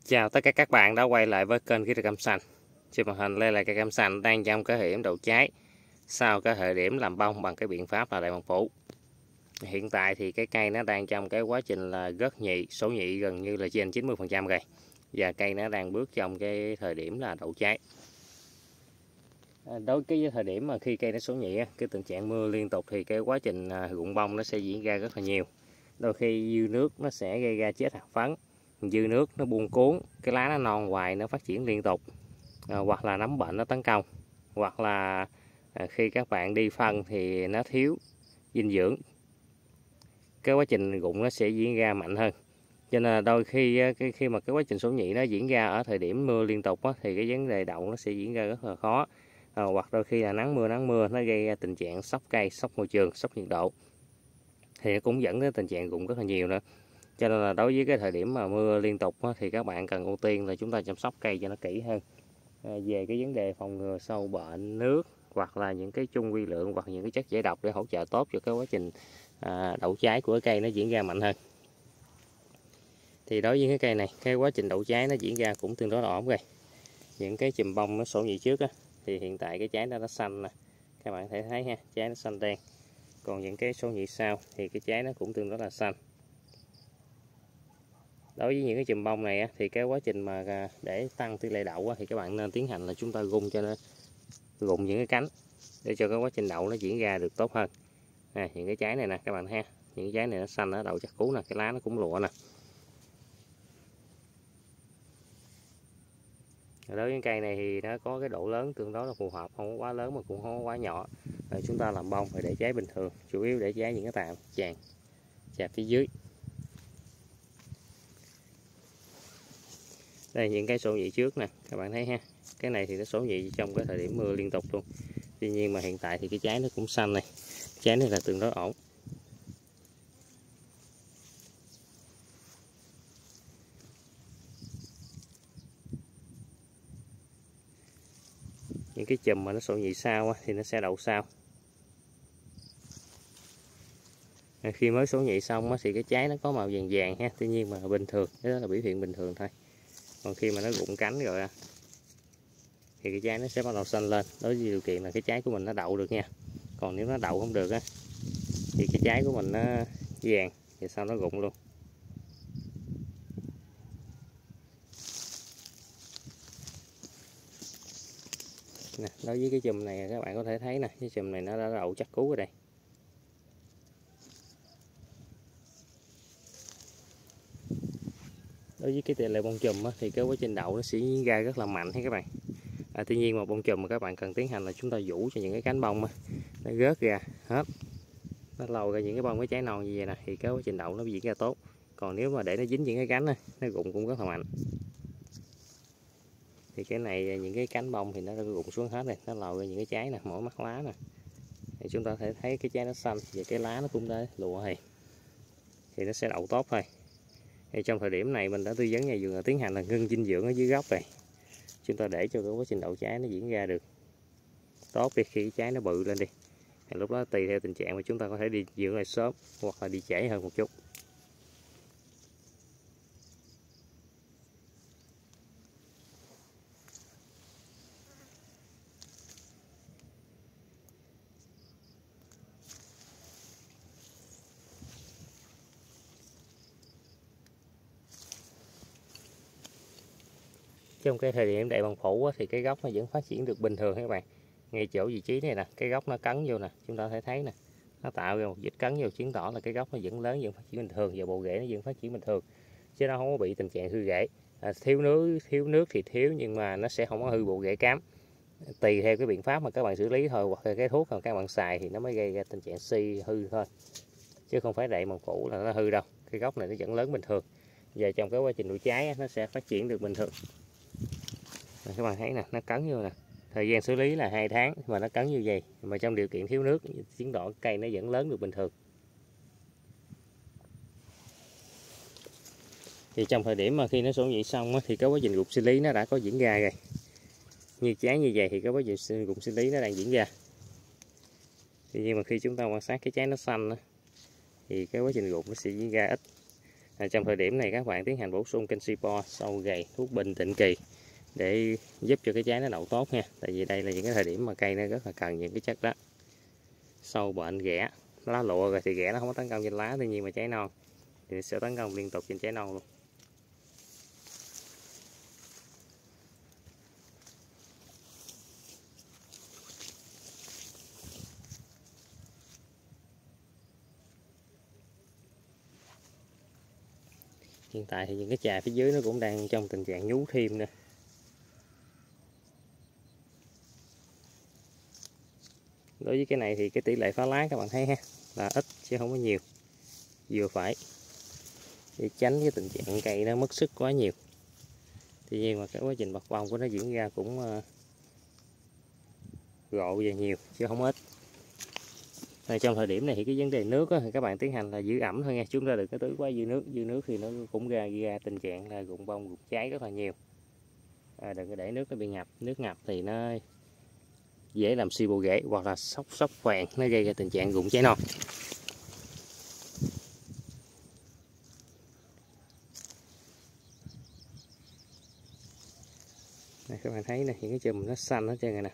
Chào tất cả các bạn đã quay lại với kênh Kỹ thuật Cam Sành. Trên màn hình đây là cây cam sành đang trong cái thời điểm đậu trái sau cái thời điểm làm bông bằng cái biện pháp là đại bàng phủ. Hiện tại thì cái cây nó đang trong cái quá trình là gớt nhị, số nhị gần như là trên 90% rồi. Và cây nó đang bước trong cái thời điểm là đậu trái. Đối với thời điểm mà khi cây nó số nhị, cái tình trạng mưa liên tục thì cái quá trình rụng bông nó sẽ diễn ra rất là nhiều. Đôi khi dư nước nó sẽ gây ra chết hạt phấn, dư nước nó buông cuốn, cái lá nó non hoài nó phát triển liên tục, hoặc là nấm bệnh nó tấn công, hoặc là khi các bạn đi phân thì nó thiếu dinh dưỡng, cái quá trình rụng nó sẽ diễn ra mạnh hơn. Cho nên là đôi khi khi mà cái quá trình sổ nhị nó diễn ra ở thời điểm mưa liên tục thì cái vấn đề đậu nó sẽ diễn ra rất là khó, hoặc đôi khi là nắng mưa nó gây ra tình trạng sốc cây, sốc môi trường, sốc nhiệt độ thì nó cũng dẫn đến tình trạng rụng rất là nhiều nữa. Cho nên là đối với cái thời điểm mà mưa liên tục thì các bạn cần ưu tiên là chúng ta chăm sóc cây cho nó kỹ hơn, về cái vấn đề phòng ngừa sâu bệnh, nước, hoặc là những cái chung vi lượng hoặc những cái chất giải độc để hỗ trợ tốt cho cái quá trình đậu trái của cái cây nó diễn ra mạnh hơn. Thì đối với cái cây này, cái quá trình đậu trái nó diễn ra cũng tương đối là ổn rồi. Những cái chùm bông nó sổ nhị trước thì hiện tại cái trái nó xanh nè, các bạn thể thấy ha, trái nó xanh đen. Còn những cái sổ nhị sau thì cái trái nó cũng tương đối là xanh. Đối với những cái chùm bông này thì cái quá trình mà để tăng tỷ lệ đậu thì các bạn nên tiến hành là chúng ta gung cho nó rụng những cái cánh để cho cái quá trình đậu nó diễn ra được tốt hơn. Những cái trái này nè các bạn ha, những cái trái này nó xanh, nó đậu chắc cú nè, cái lá nó cũng lụa nè. Đối với cây này thì nó có cái độ lớn tương đối là phù hợp, không có quá lớn mà cũng không có quá nhỏ. Chúng ta làm bông phải để trái bình thường, chủ yếu để trái những cái tàn chàn chạc phía dưới. Đây những cái sổ nhị trước nè, các bạn thấy ha. Cái này thì nó sổ nhị trong cái thời điểm mưa liên tục luôn. Tuy nhiên mà hiện tại thì cái trái nó cũng xanh này. Trái này là tương đối ổn. Những cái chùm mà nó sổ nhị sau thì nó sẽ đậu sau. Khi mới sổ nhị xong thì cái trái nó có màu vàng vàng ha. Tuy nhiên mà bình thường, đó là biểu hiện bình thường thôi. Còn khi mà nó rụng cánh rồi thì cái trái nó sẽ bắt đầu xanh lên. Đối với điều kiện là cái trái của mình nó đậu được nha. Còn nếu nó đậu không được thì cái trái của mình nó vàng thì sau nó rụng luôn. Nè, đối với cái chùm này các bạn có thể thấy nè, cái chùm này nó đã đậu chắc cú ở đây. Đối với cái tỷ lệ bông chùm thì cái quá trình đậu nó sẽ diễn ra rất là mạnh ha các bạn. Tuy nhiên mà bông chùm mà các bạn cần tiến hành là chúng ta vũ cho những cái cánh bông nó rớt ra hết, nó lồi ra những cái bông cái trái non như vậy nè, thì cái quá trình đậu nó diễn ra tốt. Còn nếu mà để nó dính những cái cánh nó rụng cũng rất là mạnh. Thì cái này những cái cánh bông thì nó đã rụng xuống hết này, nó lồi ra những cái trái nè, mỗi mắt lá nè. Thì chúng ta có thể thấy cái trái nó xanh và cái lá nó cũng đã lụa thì nó sẽ đậu tốt thôi. Thì trong thời điểm này mình đã tư vấn nhà vườn là tiến hành là ngưng dinh dưỡng ở dưới gốc này. Chúng ta để cho cái quá trình đậu trái nó diễn ra được tốt đi, khi cái trái nó bự lên đi. Thì lúc đó tùy theo tình trạng mà chúng ta có thể đi dưỡng lại sớm hoặc là đi trễ hơn một chút. Trong cái thời điểm đại bàng phủ thì cái gốc nó vẫn phát triển được bình thường các bạn. Ngay chỗ vị trí này nè, cái gốc nó cấn vô nè, chúng ta có thể thấy nè, nó tạo ra một vết cấn vô, chứng tỏ là cái gốc nó vẫn lớn, vẫn phát triển bình thường, và bộ rễ nó vẫn phát triển bình thường, chứ nó không có bị tình trạng hư rễ. Thiếu nước thì thiếu, nhưng mà nó sẽ không có hư bộ rễ cám. Tùy theo cái biện pháp mà các bạn xử lý thôi, hoặc là cái thuốc mà các bạn xài thì nó mới gây ra tình trạng suy hư thôi, chứ không phải đại bàng phủ là nó hư đâu. Cái gốc này nó vẫn lớn bình thường, và trong cái quá trình đuổi trái nó sẽ phát triển được bình thường. Các bạn thấy nè, nó cấn vô nè, thời gian xử lý là 2 tháng mà nó cấn như vậy, mà trong điều kiện thiếu nước chứng tỏ cây nó vẫn lớn được bình thường. Thì trong thời điểm mà khi nó sổ nhị xong thì cái quá trình rụng xử lý nó đã có diễn ra rồi. Như trái như vậy thì cái quá trình rụng xử lý nó đang diễn ra. Tuy nhiên mà khi chúng ta quan sát cái trái nó xanh thì cái quá trình rụng nó sẽ diễn ra ít. Trong thời điểm này các bạn tiến hành bổ sung canxi bo, sâu gầy, thuốc bình định kỳ để giúp cho cái trái nó đậu tốt nha. Tại vì đây là những cái thời điểm mà cây nó rất là cần những cái chất đó. Sâu bệnh, ghẻ, lá lụa rồi thì ghẻ nó không có tấn công trên lá, tuy nhiên mà trái non thì sẽ tấn công liên tục trên trái non luôn. Hiện tại thì những cái chà phía dưới nó cũng đang trong tình trạng nhú thêm nè. Đối với cái này thì cái tỷ lệ phá lá các bạn thấy ha, là ít chứ không có nhiều, vừa phải, để tránh cái tình trạng cây nó mất sức quá nhiều. Tuy nhiên mà cái quá trình bật bông của nó diễn ra cũng rộ và nhiều chứ không ít. Trong thời điểm này thì cái vấn đề nước thì các bạn tiến hành là giữ ẩm thôi nha, chúng ta đừng có tưới quá dư nước thì nó cũng ra tình trạng là rụng bông rụng trái rất là nhiều. Đừng có để nước nó bị ngập, nước ngập thì nó dễ làm suy bổ rễ hoặc là sốc vàng, nó gây ra tình trạng rụng trái non. Đây, các bạn thấy nè, những cái chùm nó xanh hết trơn rồi nè.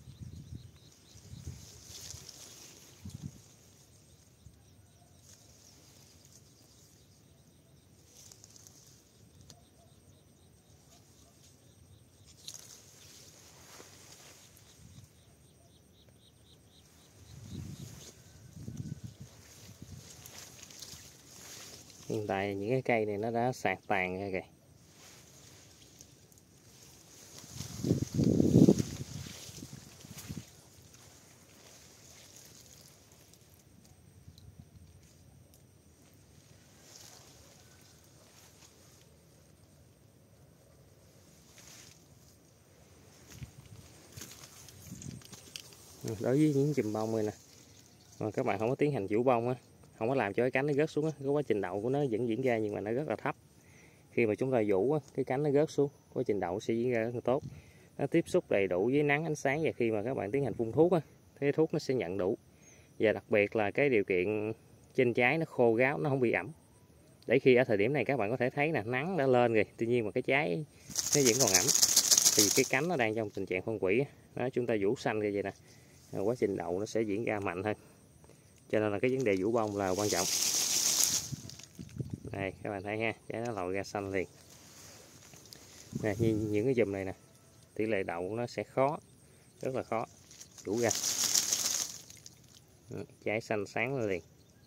Hiện tại những cái cây này nó đã sạc tàn ra kìa. Đối với những chùm bông này nè, mà các bạn không có tiến hành vũ bông á, không có làm cho cái cánh nó rớt xuống á, cái quá trình đậu của nó vẫn diễn ra nhưng mà nó rất là thấp. Khi mà chúng ta vũ á, cái cánh nó rớt xuống, quá trình đậu sẽ diễn ra rất là tốt. Nó tiếp xúc đầy đủ với nắng ánh sáng, và khi mà các bạn tiến hành phun thuốc á, thế thuốc nó sẽ nhận đủ. Và đặc biệt là cái điều kiện trên trái nó khô ráo, nó không bị ẩm. Để khi ở thời điểm này các bạn có thể thấy là nắng đã lên rồi, tuy nhiên mà cái trái nó vẫn còn ẩm. Thì cái cánh nó đang trong tình trạng phân hủy đó, chúng ta vũ xanh như vậy nè, quá trình đậu nó sẽ diễn ra mạnh hơn. Cho nên là cái vấn đề vũ bông là quan trọng. Đây các bạn thấy ha, trái nó lòi ra xanh liền. Nè, như những cái chùm này nè, tỷ lệ đậu nó sẽ khó, rất là khó vũ ra. Trái xanh sáng lên liền.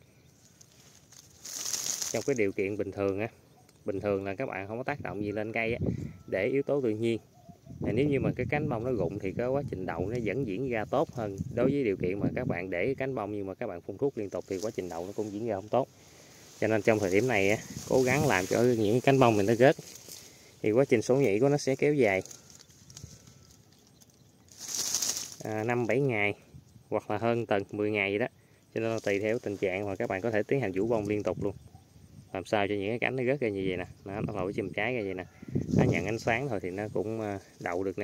Trong cái điều kiện bình thường á, bình thường là các bạn không có tác động gì lên cây á, để yếu tố tự nhiên. Nếu như mà cái cánh bông nó rụng thì cái quá trình đậu nó vẫn diễn ra tốt hơn. Đối với điều kiện mà các bạn để cái cánh bông nhưng mà các bạn phun thuốc liên tục thì quá trình đậu nó cũng diễn ra không tốt. Cho nên trong thời điểm này cố gắng làm cho những cái cánh bông mình nó rớt, thì quá trình sổ nhị của nó sẽ kéo dài 5-7 ngày hoặc là hơn tuần, 10 ngày vậy đó. Cho nên là tùy theo tình trạng mà các bạn có thể tiến hành vũ bông liên tục luôn, làm sao cho những cái cánh nó rớt ra như vậy nè, nó lội chùm trái ra vậy nè, nó nhận ánh sáng thôi thì nó cũng đậu được nè.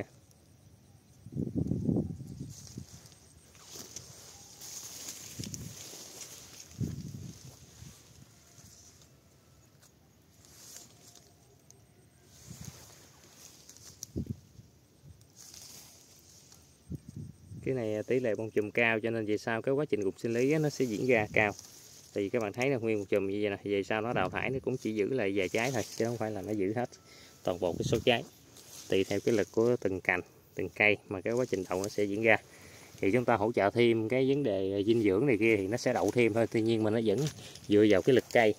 Cái này tỷ lệ bông chùm cao, cho nên về sau cái quá trình gục sinh lý nó sẽ diễn ra cao. Thì các bạn thấy là nguyên một chùm như vậy nè, về sau nó đào thải nó cũng chỉ giữ lại vài trái thôi, chứ không phải là nó giữ hết toàn bộ cái số trái. Tùy theo cái lực của từng cành, từng cây mà cái quá trình đậu nó sẽ diễn ra. Thì chúng ta hỗ trợ thêm cái vấn đề dinh dưỡng này kia thì nó sẽ đậu thêm thôi, tuy nhiên mà nó vẫn dựa vào cái lực cây.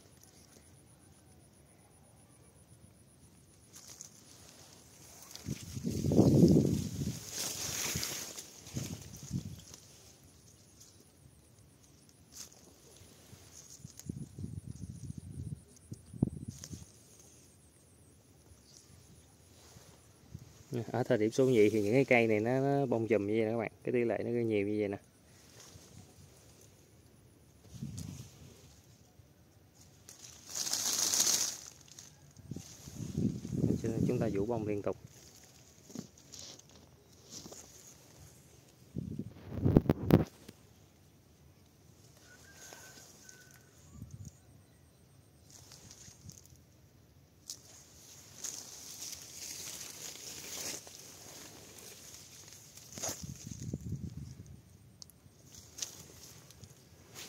Ở thời điểm số nhị thì những cái cây này nó bông chùm như vậy nè các bạn, cái tỷ lệ nó nhiều như vậy nè. Cho nên chúng ta vũ bông liên tục.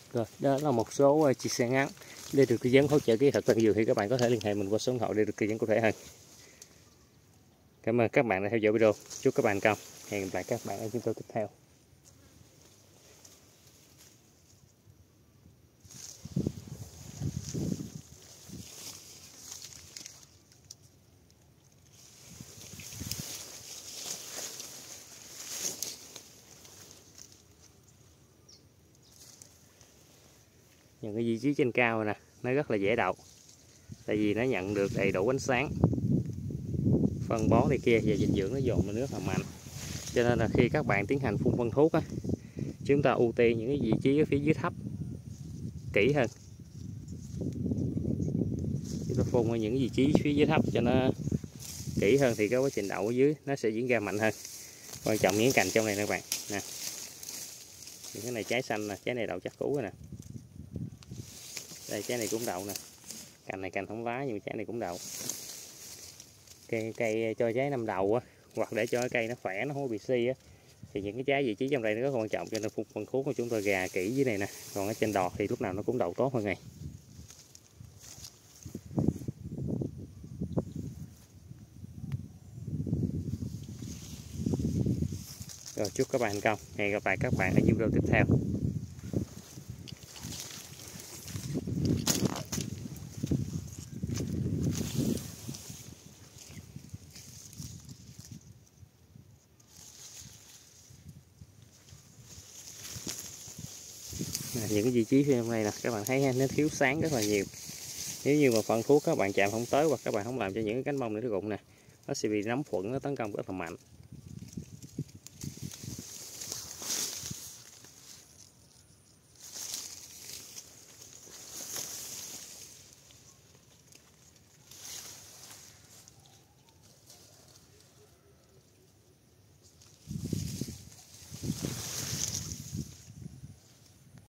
Rồi, đó là một số chia sẻ ngắn để được tư vấn hỗ trợ kỹ thuật tân dược, thì các bạn có thể liên hệ mình qua số điện thoại để được tư vấn cụ thể hơn. Cảm ơn các bạn đã theo dõi video. Chúc các bạn thành công. Hẹn gặp lại các bạn ở video tiếp theo. Những cái vị trí trên cao nè, nó rất là dễ đậu, tại vì nó nhận được đầy đủ ánh sáng, phân bón này kia và dinh dưỡng nó dồn lên rất là mạnh. Cho nên là khi các bạn tiến hành phun phân thuốc á, chúng ta ưu tiên những cái vị trí ở phía dưới thấp kỹ hơn. Chúng ta phun ở những vị trí phía dưới thấp cho nó kỹ hơn thì cái quá trình đậu ở dưới nó sẽ diễn ra mạnh hơn. Quan trọng những cành trong này nè các bạn nè, những cái này trái xanh nè, trái này đậu chắc cú rồi nè. Đây trái này cũng đậu nè, cành này cành không lá nhưng mà trái này cũng đậu. Cây cho trái năm đầu á, hoặc để cho cái cây nó khỏe, nó không có bị suy á, thì những cái trái vị trí trong đây nó rất quan trọng, cho nên phun phân thuốc của chúng tôi gà kỹ dưới này nè. Còn ở trên đọt thì lúc nào nó cũng đậu tốt hơn ngày. Rồi, chúc các bạn thành công. Hẹn gặp lại các bạn ở những video tiếp theo. Những cái vị trí phía trong này nè, các bạn thấy nó thiếu sáng rất là nhiều. Nếu như mà phân thuốc các bạn chạm không tới, hoặc các bạn không làm cho những cái cánh bông này nó rụng nè, nó sẽ bị nấm khuẩn nó tấn công rất là mạnh.